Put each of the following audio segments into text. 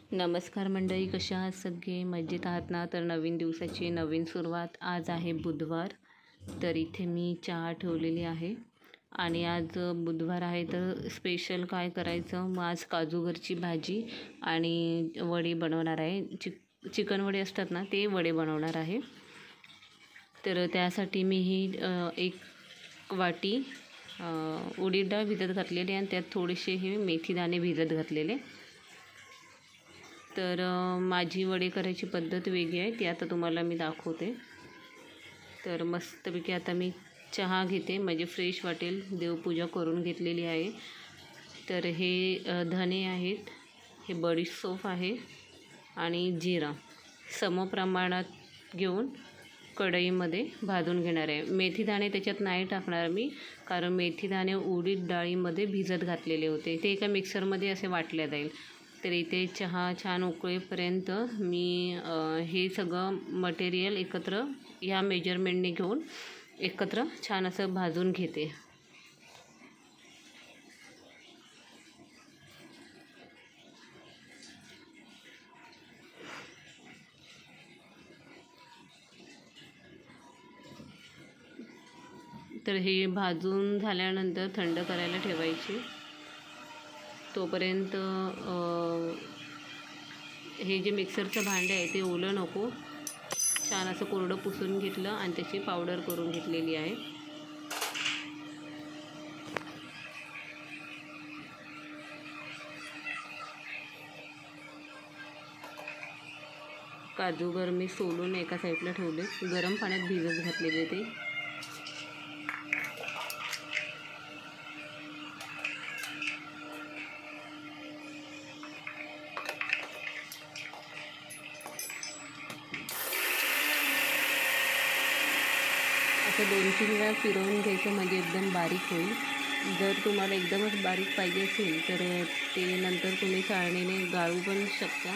नमस्कार मंडळी, कशा आहात सगळे? मजेत आहात ना? तर नवीन दिवसाची नवीन सुरुवात. आज आहे बुधवार, तर इथे मी चहा ठेवलेली आहे आणि आज बुधवार आहे तर स्पेशल काय करायचं. मग आज काजूगरची भाजी आणि वडे बनवणार आहे. चिकन वडे असतात ना, ते वडे बनवणार आहे. तर त्यासाठी मी ही एक वाटी उडीद डाळ भिजत घातलेली आणि त्यात थोडेसे हे मेथीदाणे भिजत घातलेले. तर माझी वडे करायची पद्धत वेगळी आहे, ती आता तुम्हाला मी दाखवते. तर मस्तपैकी आता मी चहा घेते, म्हणजे फ्रेश वाटेल. देवपूजा करून घेतलेली आहे. तर हे धने आहेत, हे बडीशेप आहे आणि जिरा समप्रमाणात घेऊन कढईमध्ये भाजून घेणार आहे. मेथीदाणे त्याच्यात नाही टाकणार मी, कारण मेथीदाणे उडीद डाळीमध्ये भिजत घातलेले होते. ते एका मिक्सरमध्ये असे वाटले जाईल. तर इथे चहा छान उकळेपर्यंत मी हे सगळं मटेरियल एकत्र ह्या मेजरमेंटने घेऊन एकत्र छान असं भाजून घेते. तर हे भाजून झाल्यानंतर थंड करायला ठेवायचे. तोपर्यंत हे जे मिक्सरचं भांडं आहे ते ओलं नको, छान असं कोरडं पुसून घेतलं आणि त्याची पावडर करून घेतलेली आहे. काजूगर मी सोलून एका साईडला ठेवले, गरम पाण्यात भिजत घातलेले ते. असं 2-3 वेळा फिरवून घ्यायचं, म्हणजे एकदम बारीक होईल. जर तुम्हाला एकदमच बारीक पाहिजे असेल तर ते नंतर तुम्ही चाळणीने गाळू पण शकता.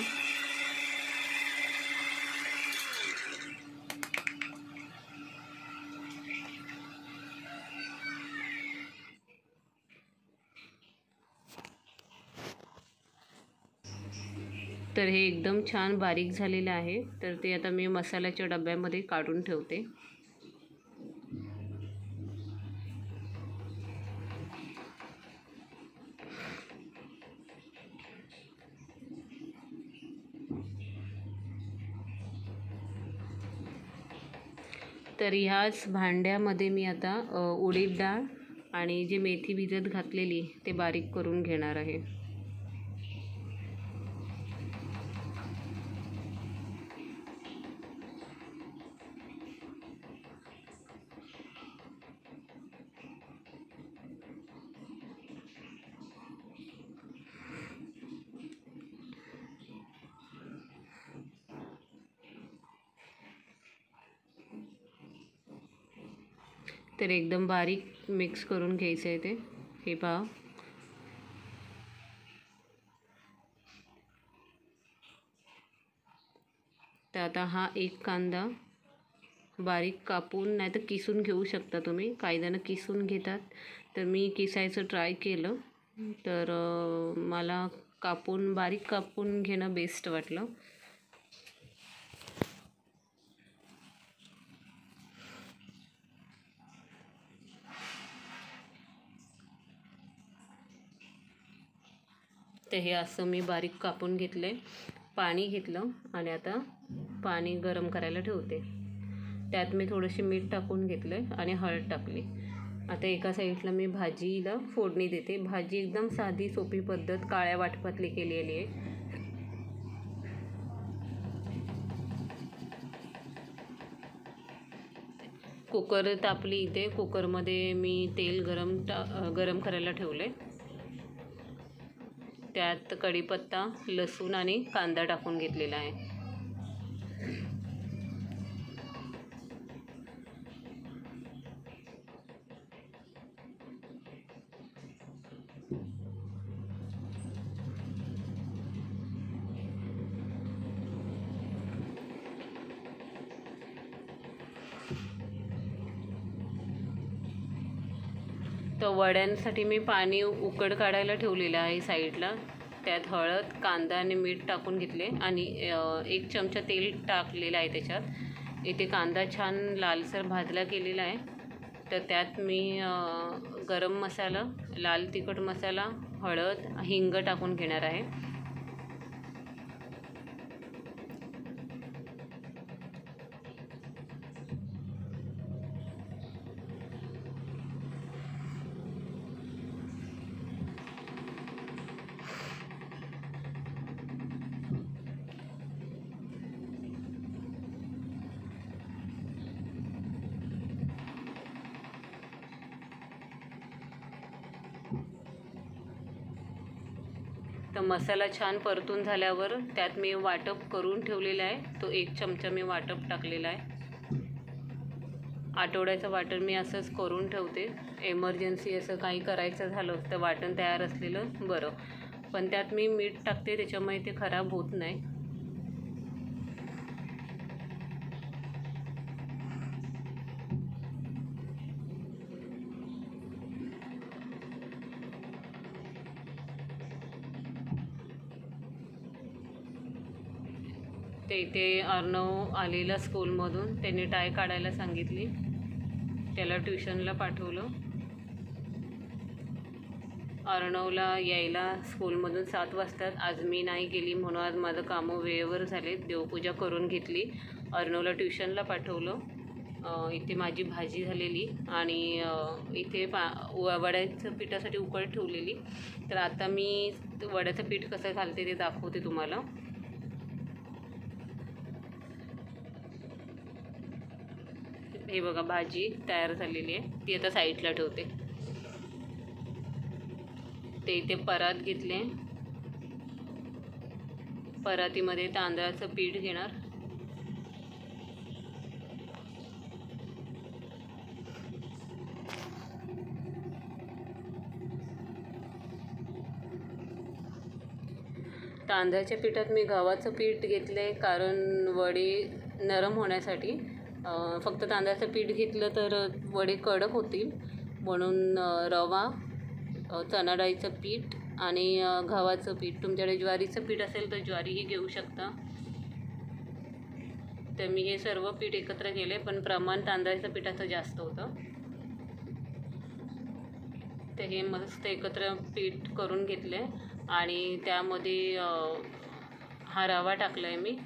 तर हे एकदम छान बारीक झालेलं आहे. तर ते आता मी मसाल्याच्या डब्यामध्ये काढून ठेवते. तर ह्याच भांड्यामध्ये मी आता उडीद डाळ आणि जे मेथी भिजत घातलेली ते बारीक करून घेणार आहे. तर एकदम बारीक मिक्स करून घ्यायचं आहे ते. हे पहा, तर आता हा एक कांदा बारीक कापून नाही तर किसून घेऊ शकता तुम्ही. काही जण किसून घेतात, तर मी किसायचं ट्राय केलं, तर मला बारीक कापून घेणं बेस्ट वाटलं. तर हे असं मी बारीक कापून घेतले. पाणी घेतलं आणि आता पाणी गरम करायला ठेवते. त्यात मी थोडंसे मीठ टाकून घेतलं आणि हळद टाकली. आता एका साईडला मी भाजीला फोडणी देते. भाजी एकदम साधी सोपी पद्धत काळ्या वाटपातली केलेली आहे. कुकर तापली. इथे कुकरमध्ये मी तेल गरम करायला ठेवले. त्यात कढीपत्ता, लसूण आणि कांदा टाकून घेतलेला आहे. तर वड्यांसाठी मी पाणी उकड काढायला ठेवलेलं आहे साईडला. त्यात हळद, कांदा आणि मीठ टाकून घेतले आणि 1 चमचा तेल टाकलेलं आहे त्याच्यात. इथे कांदा छान लालसर भाजला केलेला आहे. तर त्यात मी गरम मसाला, लाल तिखट मसाला, हळद, हिंग टाकून घेणार आहे. तर मसाला छान परतून झाल्यावर त्यात मी वाटप करून ठेवलेला आहे तो 1 चमचा मी वाटप टाकलेला आहे. आठवड्याचं वाटण मी असंच करून ठेवते. एमर्जन्सी असं काही करायचं झालं तर वाटण तयार असलेलं बरं. पण त्यात मी मीठ टाकते त्याच्यामुळे ते खराब होत नाही. ते इथे अर्णव आलेला स्कूलमधून, त्यांनी टाय काढायला सांगितली, त्याला ट्युशनला पाठवलं. अर्णवला यायला स्कूलमधून 7 वाजतात. आज मी नाही गेली म्हणून आज माझं कामं वेळेवर झाले. देवपूजा करून घेतली, अर्णवला ट्युशनला पाठवलं. इथे माझी भाजी झालेली आणि इथे वड्याचं पिठासाठी उकळ ठेवलेली. तर आता मी वड्याचं पीठ कसं घालते ते दाखवते तुम्हाला. हे बघा, भाजी तयार झालेली आहे, ती आता साईडला ठेवते. ते इथे परात घेतले, परातीमध्ये तांदळाचं पीठ घेणार. तांदळाच्या पिठात मी गव्हाचं पीठ घेतले कारण वडे नरम होण्यासाठी. फक्त तांदळाचं पीठ घेतलं तर वडे कडक होतील म्हणून रवा, चणा डाळीचं पीठ आणि गव्हाचं पीठ. तुमच्याकडे ज्वारीचं पीठ असेल तर ज्वारीही घेऊ शकता. तर मी हे सर्व पीठ एकत्र केले, पण प्रमाण तांदळाच्या पिठाचं जास्त होतं. तर हे मस्त एकत्र पीठ करून घेतले आणि त्यामध्ये हा रवा टाकला आहे मी.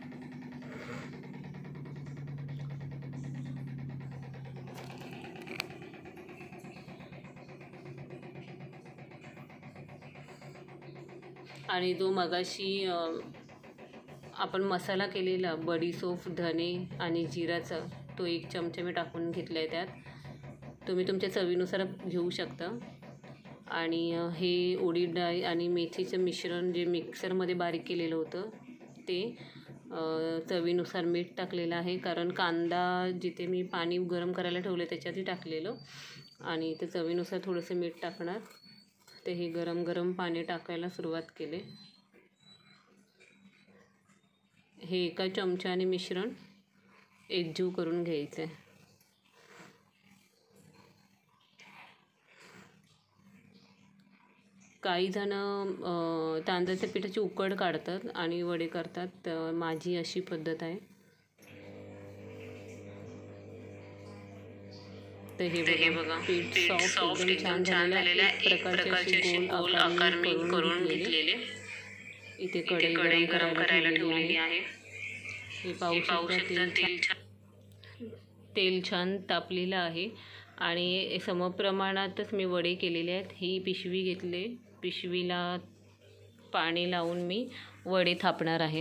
आणि जो मगाशी आपण मसाला केलेला बडीशोप, धने आणि जिराचा, तो 1 चमचा मी टाकून घेतला आहे त्यात. तुम्ही तुमच्या चवीनुसार घेऊ शकता. आणि हे उडीद डाळ आणि मेथीचं मिश्रण जे मिक्सरमध्ये बारीक केलेलं होतं ते, चवीनुसार मीठ टाकलेलं आहे कारण कांदा जिथे मी पाणी गरम करायला ठेवलं त्याच्यातही टाकलेलं. आणि ते चवीनुसार थोडंसं मीठ टाकणार. ते हे गरम गरम पाणी टाकायला सुरुवात केले. हे 1 चमच्याने मिश्रण एकजीव करून घ्यायचं आहे. काही जण तांदळाच्या पिठाची उकड काढतात आणि वडे करतात. तर माझी अशी पद्धत आहे. तर हे बघा, पीठ सॉफ्ट एकदम छान झालेलं आहे. एक प्रकारचे गोल आकार मी करून घेतलेले. इथे कढई गरम करायला ठेवलेली आहे. हे पाहू शकता, तेल छान तापलेलं आहे आणि समप्रमाणातच मी वडे केलेले आहेत. ही पिशवी घेतले, पिशवीला पाणी लावून मी वडे थापणार आहे.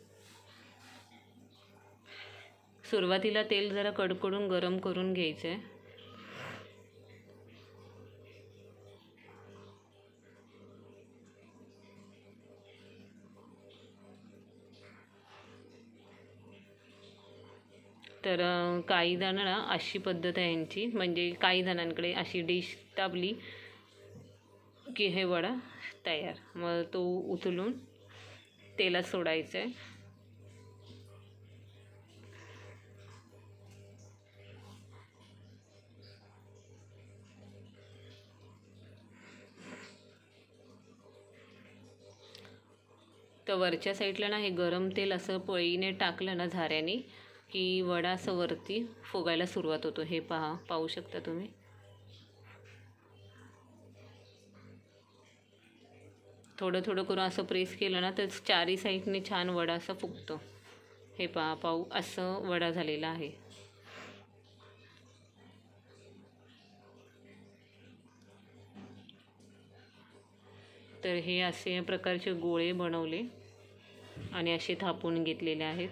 सुरुवातीला तेल जरा कडकडून गरम करून घ्यायचं आहे. तर काही जण ना अशी पद्धत आहे यांची, म्हणजे काही जणांकडे अशी डिश दाबली की हे वडा तयार. मग तो उचलून तेलात सोडायचा आहे. तर वरच्या साईडला ना हे गरम तेल असं पळीने टाकलं ना झाऱ्याने की वडा असं वरती फुगायला सुरुवात होतो. हे पाहू शकता तुम्ही. थोडं थोडं करून असं प्रेस केलं ना तर चारी साईडने छान वडा असा फुगतो. हे पाहू असं वडा झालेला आहे. तर हे असे प्रकारचे गोळे बनवले आणि असे थापून घेतलेले आहेत.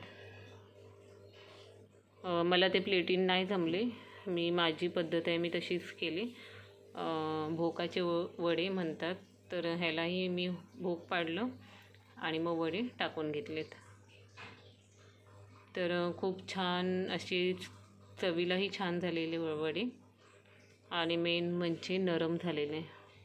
मला ते प्लेटिंग नाही जमले. माझी पद्धत आहे, मी तशीच केली. भोकाचे वडे म्हणतात. तर ह्यालाही मी भोक पाडलं आणि मग वडे टाकून घेतलेत. तर खूप छान असे चवीलाही छान झालेले वडे आणि मेन म्हणजे नरम झालेले.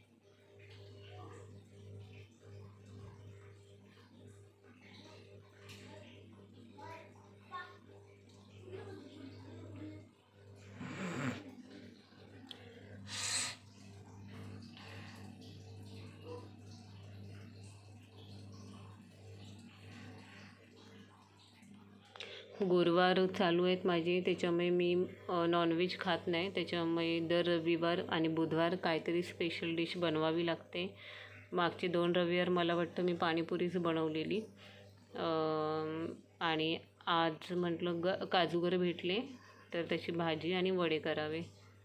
गुरुवार चालू आहेत माझे, त्याच्यामुळे मी नॉनव्हेज खात नाही. त्याच्यामुळे दर रविवार आणि बुधवार काहीतरी स्पेशल डिश बनवावी लागते. मागचे 2 रविवार मला वाटतं मी पाणीपुरीच बनवलेली. आणि आज म्हटलं काजूगर भेटले तर त्याची भाजी आणि वडे करावे.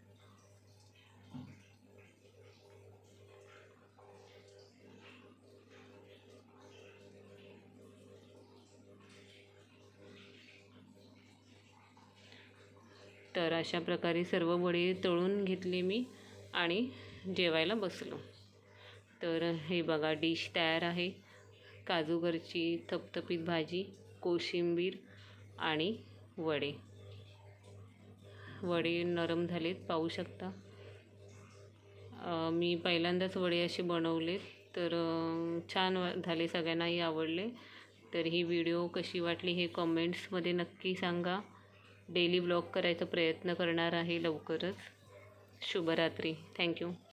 तर अशा प्रकारे सर्व वडे तळून घेतले मी आणि जेवायला बसलो. तर हे बघा डिश तयार आहे. काजूगरची थपथपीत भाजी, कोशिंबीर आणि वडे. वडे नरम झालेत पाहू शकता. मी पहिल्यांदाच वडे असे बनवलेत. तर छान झाले, सगळ्यांनाही आवडले. तर ही व्हिडिओ कशी वाटली हे कमेंट्समध्ये नक्की सांगा. डेली ब्लॉग करायचा प्रयत्न करणार आहे लवकरच. शुभरात्री. थँक्यू.